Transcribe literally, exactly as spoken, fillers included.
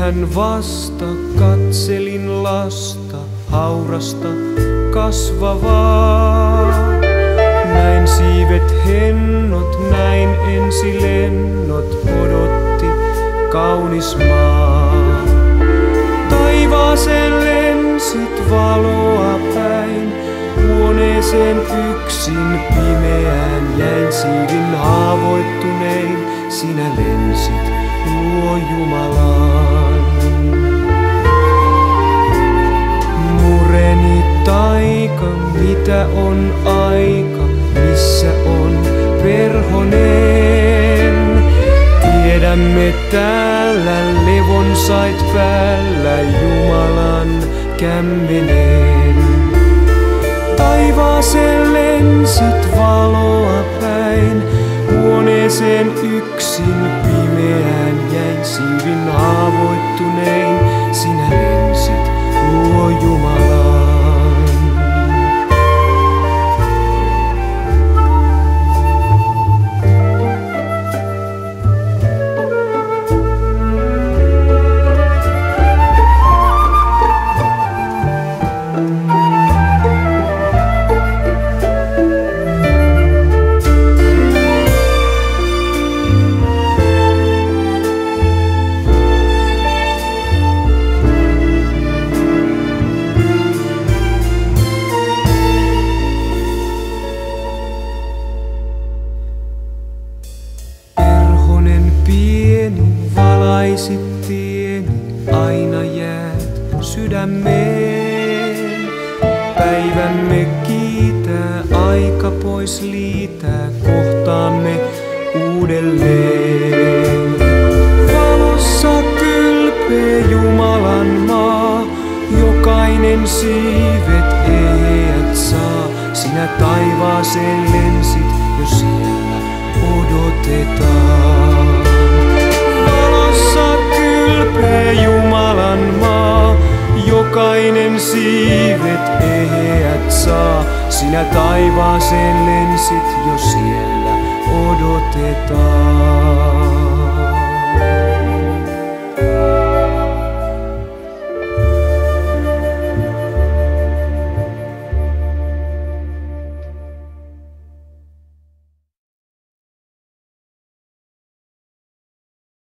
Nythän vasta katselin lasta, haurasta kasvavaa. Näin siivet hennot, näin ensilennot, odotti kaunis maa. Taivaaseen lensit valoa päin, huoneeseen yksin pimeään jäin, siivin haavoittunein, sinä lensit luo Jumalaan. Mureni taika, mitä on aika, missä on perhonen? Tiedämme täällä levon sait päällä Jumalan kämmeneen. Taivaaseen lensit valoa päin, huoneeseen yksin pimeään jäin, siivin haavoittunein, sinä lensit luo Jumalaan. Valaisit tieni, aina jäät sydämeen. Päivämme kiitää, aika pois liitää, kohtaamme uudelleen. Valossa kylpee Jumalan maa, jokainen siivet eheät saa. Sinä taivaaseen lensit, jo siellä odotetaan. Kylpee Jumalan maa, jokainen siivet eheät saa. Sinä taivaaseen lensit, jo siellä odotetaan.